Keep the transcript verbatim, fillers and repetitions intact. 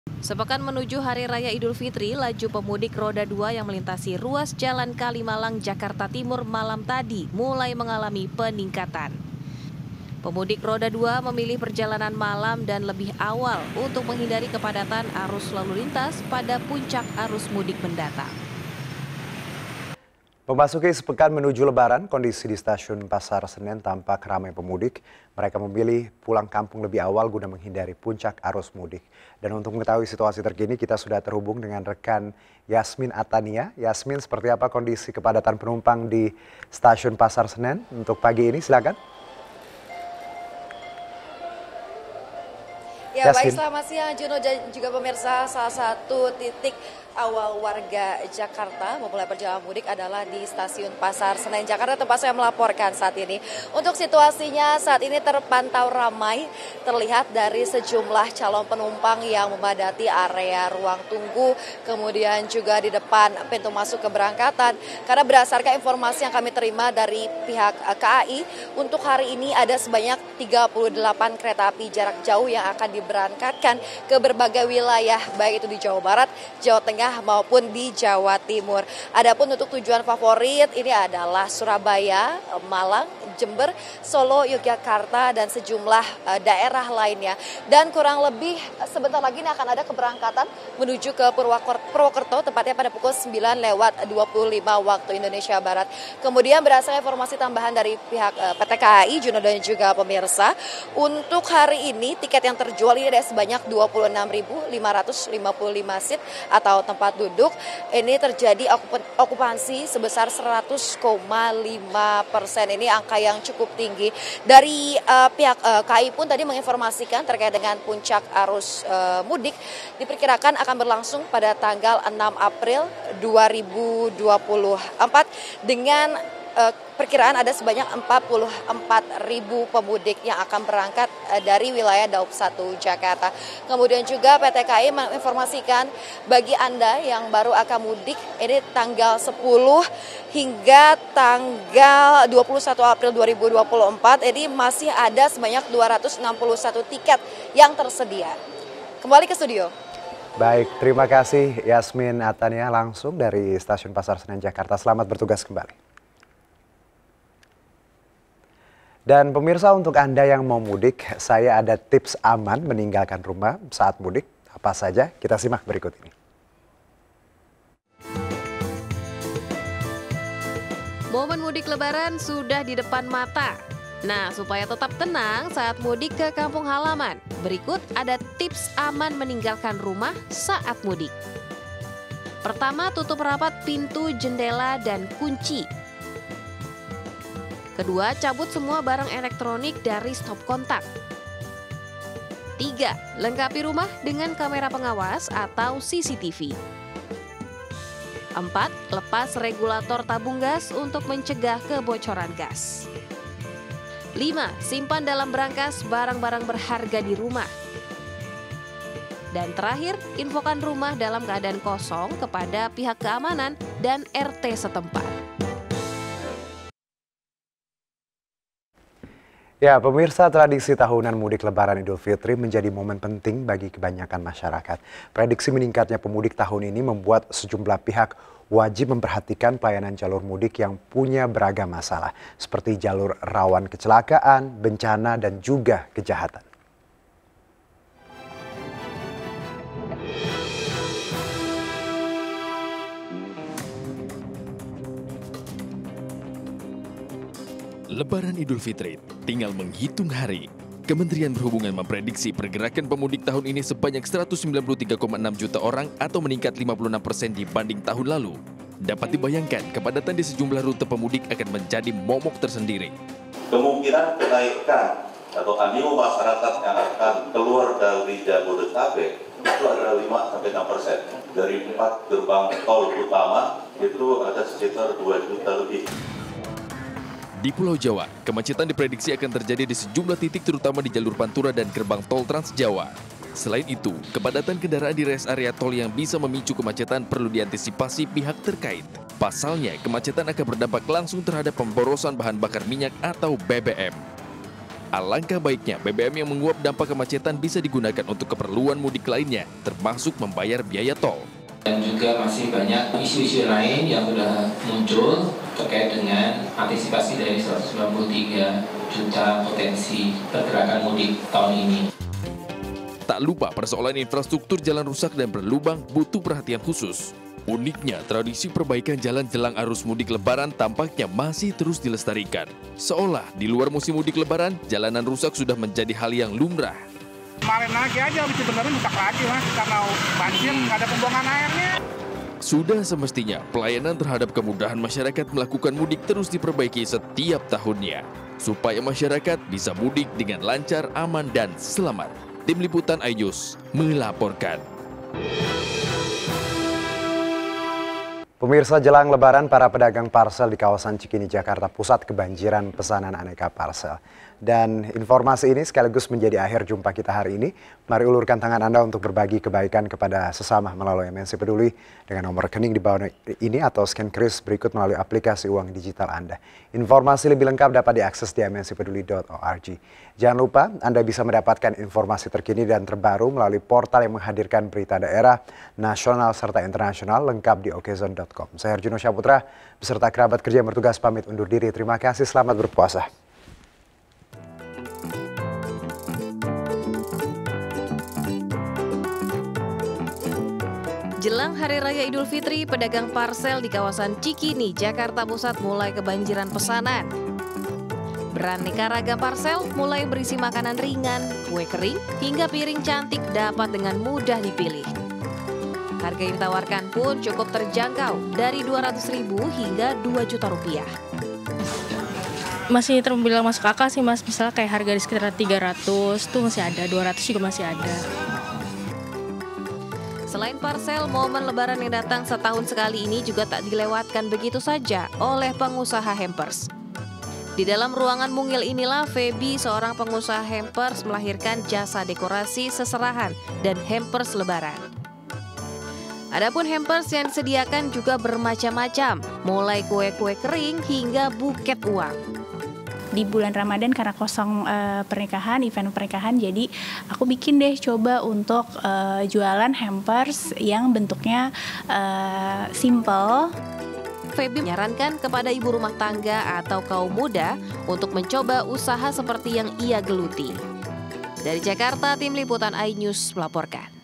Sepekan menuju Hari Raya Idul Fitri, laju pemudik roda dua yang melintasi ruas Jalan Kalimalang, Jakarta Timur malam tadi mulai mengalami peningkatan. Pemudik roda dua memilih perjalanan malam dan lebih awal untuk menghindari kepadatan arus lalu lintas pada puncak arus mudik mendatang. Memasuki sepekan menuju Lebaran, kondisi di stasiun Pasar Senen tampak ramai pemudik. Mereka memilih pulang kampung lebih awal guna menghindari puncak arus mudik. Dan untuk mengetahui situasi terkini, kita sudah terhubung dengan rekan Yasmin Atania. Yasmin, seperti apa kondisi kepadatan penumpang di stasiun Pasar Senen untuk pagi ini? Silakan. Ya, baik, selamat siang Juno dan juga pemirsa. Salah satu titik awal warga Jakarta memulai perjalanan mudik adalah di stasiun Pasar Senen Jakarta, tempat saya melaporkan saat ini. Untuk situasinya saat ini terpantau ramai, terlihat dari sejumlah calon penumpang yang memadati area ruang tunggu, kemudian juga di depan pintu masuk keberangkatan. Karena berdasarkan informasi yang kami terima dari pihak K A I, untuk hari ini ada sebanyak tiga puluh delapan kereta api jarak jauh yang akan diberangkatkan ke berbagai wilayah, baik itu di Jawa Barat, Jawa Tengah, maupun di Jawa Timur. Adapun untuk tujuan favorit ini adalah Surabaya, Malang, Jember, Solo, Yogyakarta, dan sejumlah uh, daerah lainnya. Dan kurang lebih sebentar lagi ini akan ada keberangkatan menuju ke Purwokerto, tepatnya pada pukul sembilan lewat dua puluh lima waktu Indonesia Barat. Kemudian berdasarkan informasi tambahan dari pihak uh, P T K A I, Juno dan juga pemirsa, untuk hari ini tiket yang terjual ini ada sebanyak dua puluh enam ribu lima ratus lima puluh lima seat atau tempat duduk. Ini terjadi okupansi sebesar seratus koma lima persen. Ini angka yang cukup tinggi. Dari uh, pihak uh, K A I pun tadi menginformasikan terkait dengan puncak arus uh, mudik diperkirakan akan berlangsung pada tanggal enam April dua ribu dua puluh empat dengan uh, perkiraan ada sebanyak empat puluh empat ribu pemudik yang akan berangkat dari wilayah Daup satu Jakarta. Kemudian juga P T K A I menginformasikan bagi Anda yang baru akan mudik, ini tanggal sepuluh hingga tanggal dua puluh satu April dua ribu dua puluh empat, ini masih ada sebanyak dua ratus enam puluh satu tiket yang tersedia. Kembali ke studio. Baik, terima kasih Yasmin Atania langsung dari Stasiun Pasar Senen Jakarta. Selamat bertugas kembali. Dan pemirsa, untuk Anda yang mau mudik, saya ada tips aman meninggalkan rumah saat mudik. Apa saja? Kita simak berikut ini. Momen mudik Lebaran sudah di depan mata. Nah, supaya tetap tenang saat mudik ke kampung halaman, berikut ada tips aman meninggalkan rumah saat mudik. Pertama, tutup rapat pintu, jendela, dan kunci. Kedua, cabut semua barang elektronik dari stop kontak. Tiga, lengkapi rumah dengan kamera pengawas atau C C T V. Empat, lepas regulator tabung gas untuk mencegah kebocoran gas. Lima, simpan dalam berangkas barang-barang berharga di rumah. Dan terakhir, infokan rumah dalam keadaan kosong kepada pihak keamanan dan R T setempat. Ya, pemirsa, tradisi tahunan mudik Lebaran Idul Fitri menjadi momen penting bagi kebanyakan masyarakat. Prediksi meningkatnya pemudik tahun ini membuat sejumlah pihak wajib memperhatikan pelayanan jalur mudik yang punya beragam masalah, seperti jalur rawan kecelakaan, bencana, dan juga kejahatan. Lebaran Idul Fitri tinggal menghitung hari. Kementerian Perhubungan memprediksi pergerakan pemudik tahun ini sebanyak seratus sembilan puluh tiga koma enam juta orang atau meningkat lima puluh enam persen dibanding tahun lalu. Dapat dibayangkan kepadatan di sejumlah rute pemudik akan menjadi momok tersendiri. Kemungkinan kenaikan atau animo masyarakat yang akan keluar dari Jabodetabek itu adalah lima sampai enam persen. Dari empat gerbang tol utama itu ada sekitar dua juta lebih. Di Pulau Jawa, kemacetan diprediksi akan terjadi di sejumlah titik terutama di jalur Pantura dan gerbang tol Trans Jawa. Selain itu, kepadatan kendaraan di rest area tol yang bisa memicu kemacetan perlu diantisipasi pihak terkait. Pasalnya, kemacetan akan berdampak langsung terhadap pemborosan bahan bakar minyak atau B B M. Alangkah baiknya B B M yang menguap dampak kemacetan bisa digunakan untuk keperluan mudik lainnya, termasuk membayar biaya tol. Dan juga masih banyak isu-isu lain yang sudah muncul terkait dengan antisipasi dari seratus sembilan puluh tiga juta potensi pergerakan mudik tahun ini. Tak lupa persoalan infrastruktur jalan rusak dan berlubang butuh perhatian khusus. Uniknya, tradisi perbaikan jalan jelang arus mudik lebaran tampaknya masih terus dilestarikan. Seolah di luar musim mudik lebaran, jalanan rusak sudah menjadi hal yang lumrah. Kemarin lagi aja habis dibenerin rusak lagi mas, karena banjir nggak ada pembuangan airnya. Sudah semestinya pelayanan terhadap kemudahan masyarakat melakukan mudik terus diperbaiki setiap tahunnya, supaya masyarakat bisa mudik dengan lancar, aman, dan selamat. Tim Liputan iNews melaporkan. Pemirsa, jelang Lebaran, para pedagang parsel di kawasan Cikini, Jakarta Pusat kebanjiran pesanan aneka parsel. Dan informasi ini sekaligus menjadi akhir jumpa kita hari ini. Mari ulurkan tangan Anda untuk berbagi kebaikan kepada sesama melalui M N C Peduli dengan nomor rekening di bawah ini atau scan kris berikut melalui aplikasi uang digital Anda. Informasi lebih lengkap dapat diakses di m n c peduli titik org. Jangan lupa Anda bisa mendapatkan informasi terkini dan terbaru melalui portal yang menghadirkan berita daerah, nasional, serta internasional lengkap di okezon titik com. Saya Herjuno Syaputra beserta kerabat kerja yang bertugas pamit undur diri. Terima kasih, selamat berpuasa. Jelang Hari Raya Idul Fitri, pedagang parsel di kawasan Cikini, Jakarta Pusat mulai kebanjiran pesanan. Beraneka ragam parsel mulai berisi makanan ringan, kue kering, hingga piring cantik dapat dengan mudah dipilih. Harga yang ditawarkan pun cukup terjangkau, dari dua ratus ribu hingga dua juta rupiah. Masih terbilang masuk akal sih mas, misalnya kayak harga di sekitar tiga ratus tuh masih ada, dua ratus juga masih ada. Selain parsel, momen lebaran yang datang setahun sekali ini juga tak dilewatkan begitu saja oleh pengusaha hampers. Di dalam ruangan mungil inilah Feby, seorang pengusaha hampers, melahirkan jasa dekorasi seserahan dan hampers lebaran. Adapun hampers yang disediakan juga bermacam-macam, mulai kue-kue kering hingga buket uang. Di bulan Ramadan karena kosong e, pernikahan, event pernikahan, jadi aku bikin deh coba untuk e, jualan hampers yang bentuknya e, simple. Feby menyarankan kepada ibu rumah tangga atau kaum muda untuk mencoba usaha seperti yang ia geluti. Dari Jakarta, Tim Liputan iNews melaporkan.